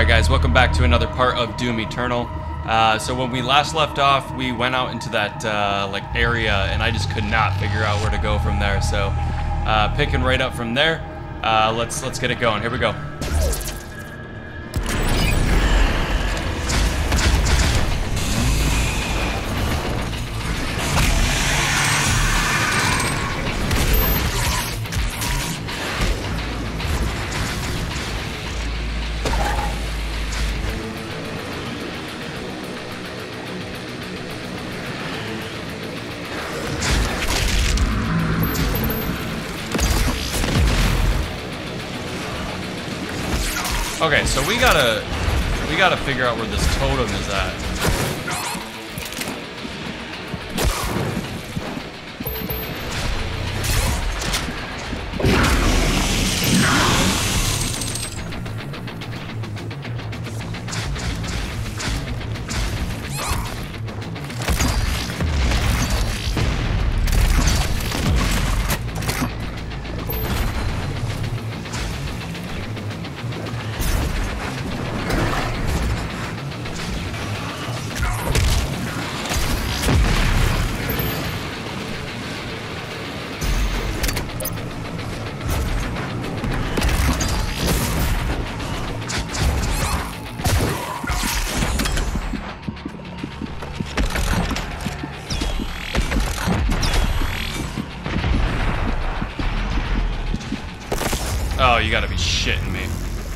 Alright guys, welcome back to another part of Doom Eternal. So when we last left off, we went out into that like area, and I just could not figure out where to go from there. So picking right up from there, let's get it going. Here we go. Okay, so we gotta figure out where this totem is at. Oh, you gotta be shitting me.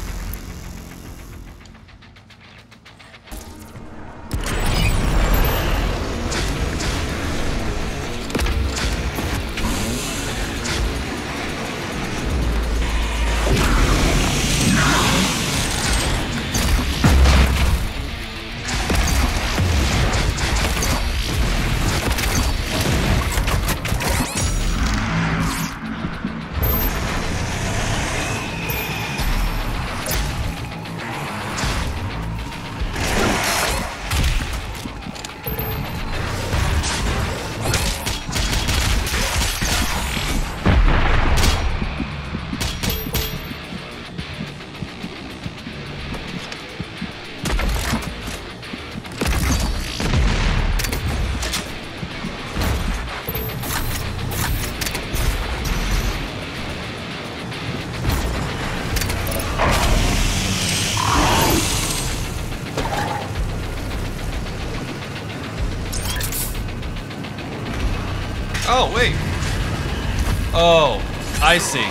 Oh, wait. Oh, I see.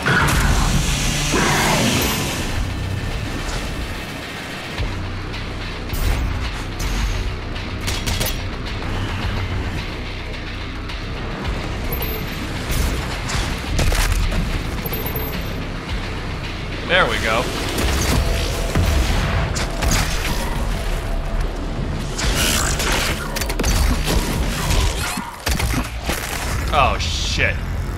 There we go. Oh, shit.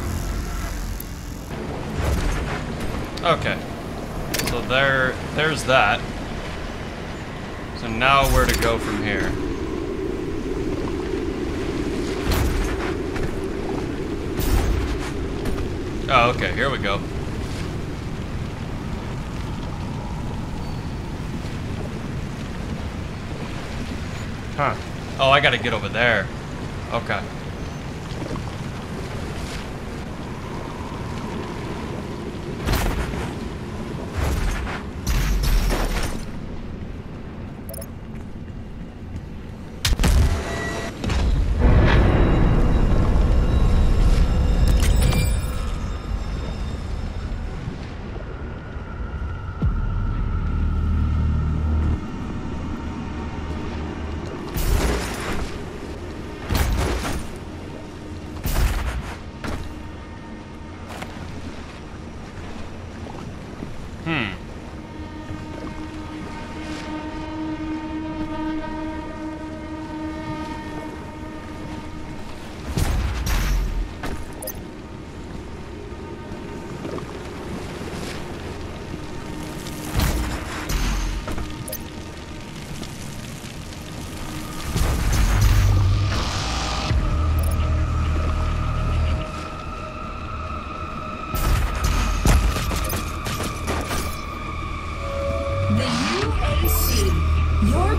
Okay. So there's that. So now where to go from here? Oh, okay, here we go. Huh. Oh, I gotta get over there. Okay.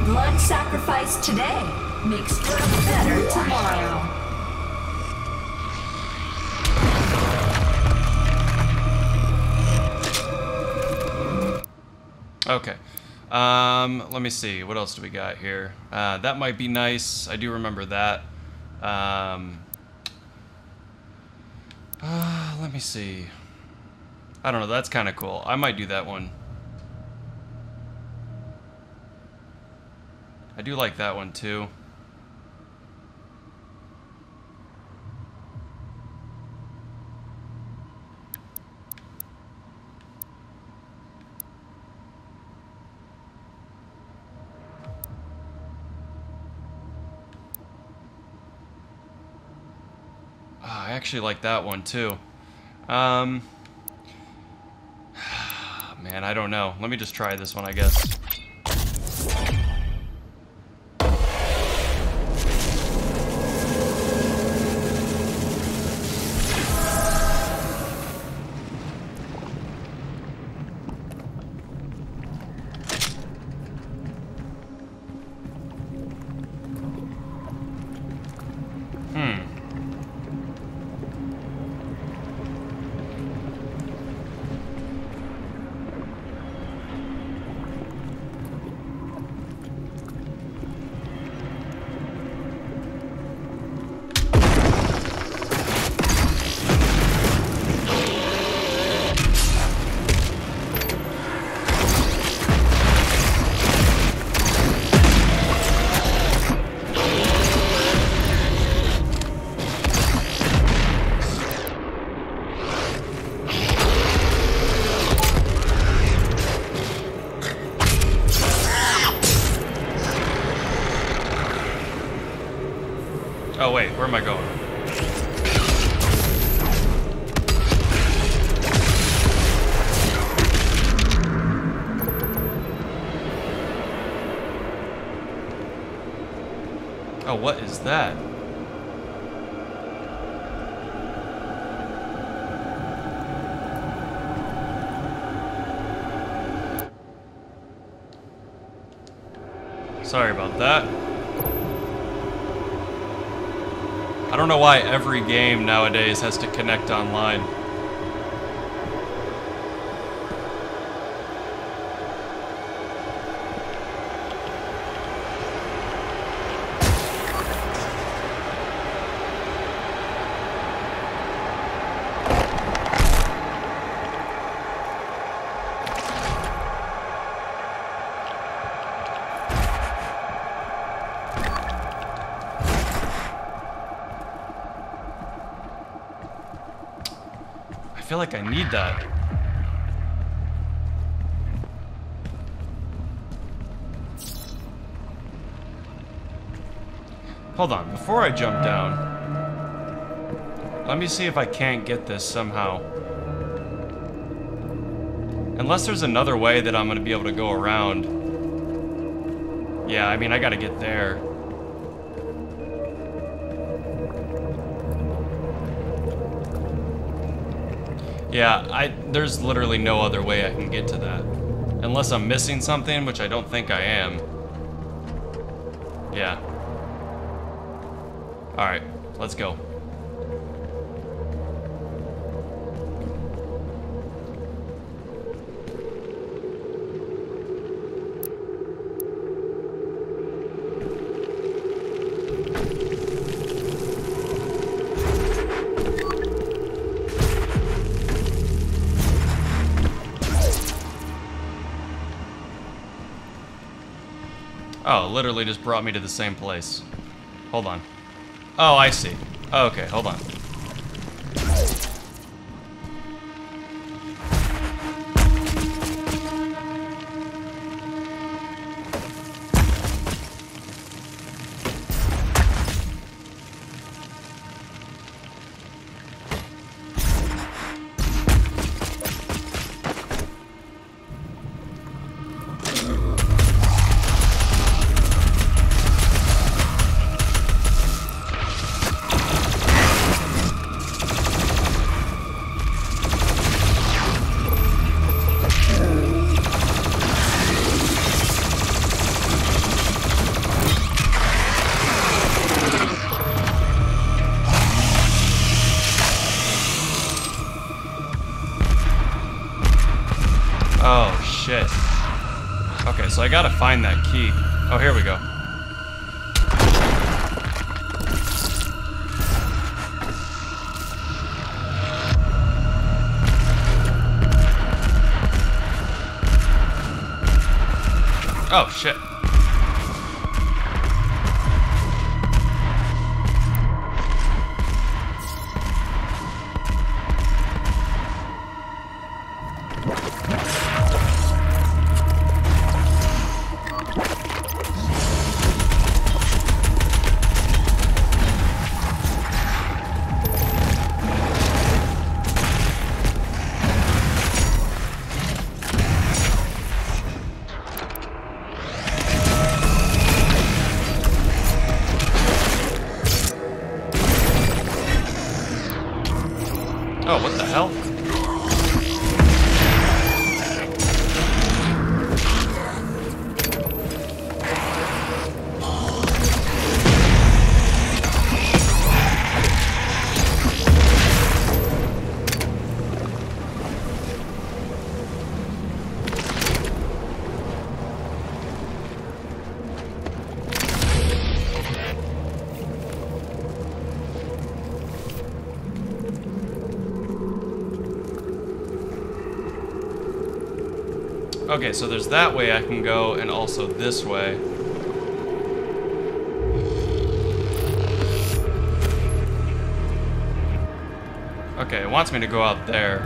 Blood sacrifice today makes for a better tomorrow. Okay. Let me see. What else do we got here? That might be nice. I do remember that. Let me see. I don't know. That's kind of cool. I might do that one. I do like that one too. I actually like that one too. Man, I don't know. Let me just try this one, I guess. Oh wait, where am I going? Oh, what is that? Sorry about that. I don't know why every game nowadays has to connect online. I feel like I need that. Hold on, before I jump down, let me see if I can't get this somehow. Unless there's another way that I'm gonna be able to go around. Yeah, I mean, I gotta get there. Yeah, there's literally no other way I can get to that. Unless I'm missing something, which I don't think I am. Yeah. Alright, let's go. Oh, literally just brought me to the same place. Hold on. Oh, I see. Okay, hold on. Oh, shit. Okay, so I gotta find that key. Oh, here we go. Oh, shit. Oh, what the hell? Okay, so there's that way I can go, and also this way. Okay, it wants me to go out there.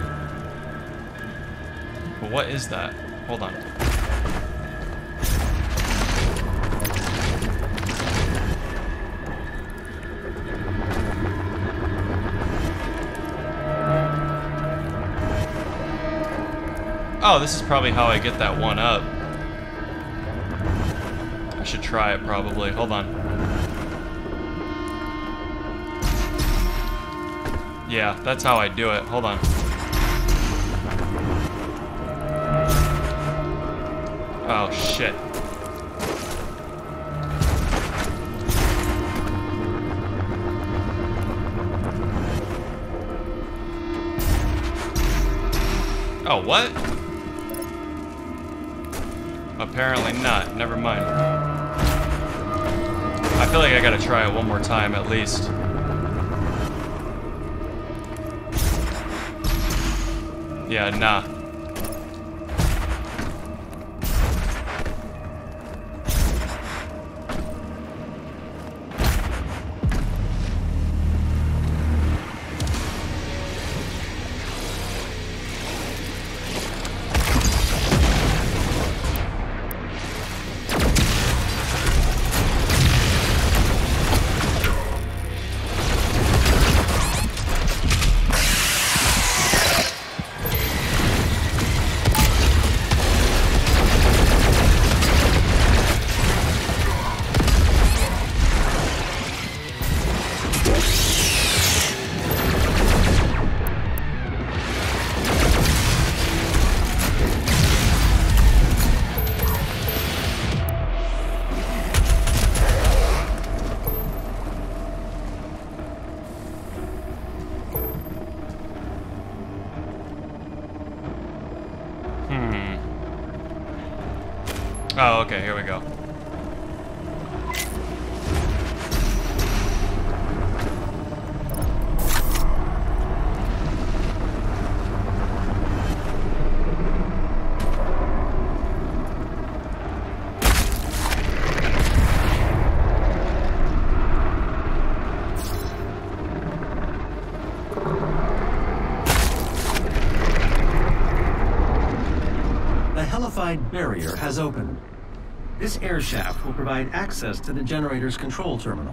But what is that? Hold on. Oh, this is probably how I get that one up. I should try it probably. Hold on. Yeah, that's how I do it. Hold on. Oh, shit. Oh, what? Apparently not. Never mind. I feel like I gotta try it one more time at least. Yeah, nah. Oh, okay, here we go. The hellified barrier has opened. This air shaft will provide access to the generator's control terminal.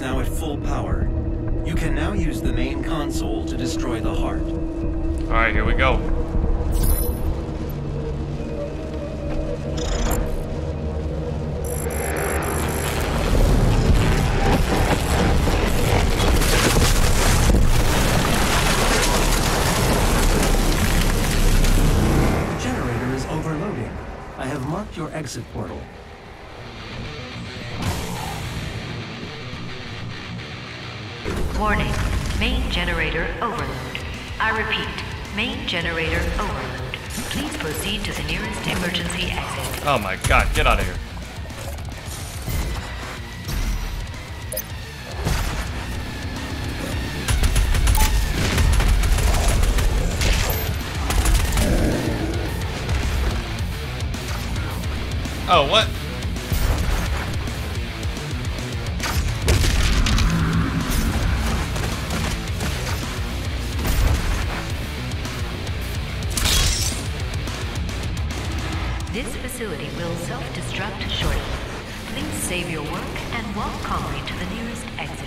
is now at full power. You can now use the main console to destroy the heart. Alright, here we go. The generator is overloading. I have marked your exit portal. Warning, main generator overload. I repeat, main generator overload. Please proceed to the nearest emergency exit. Oh my god, get out of here. Oh, what? This facility will self-destruct shortly. Please save your work and walk calmly to the nearest exit.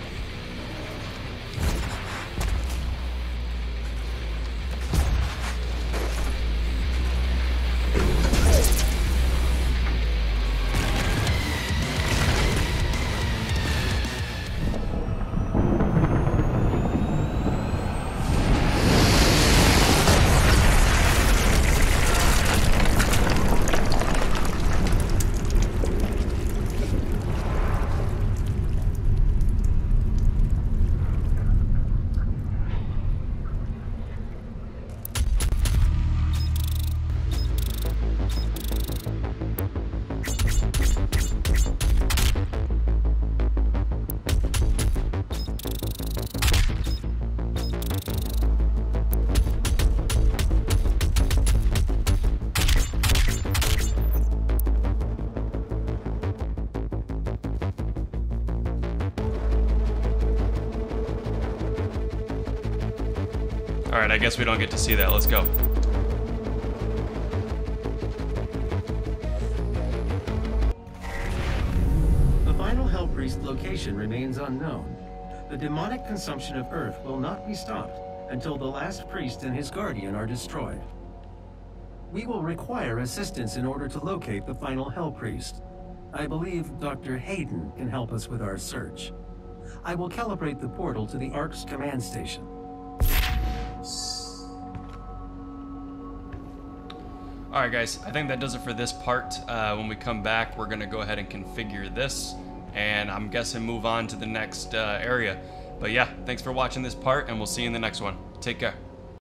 Alright, I guess we don't get to see that. Let's go. The final Hell Priest location remains unknown. The demonic consumption of Earth will not be stopped until the last priest and his guardian are destroyed. We will require assistance in order to locate the final Hell Priest. I believe Dr. Hayden can help us with our search. I will calibrate the portal to the Ark's command station. Alright guys, I think that does it for this part. When we come back, we're going to go ahead and configure this, and I'm guessing move on to the next area. But yeah, thanks for watching this part, and we'll see you in the next one. Take care.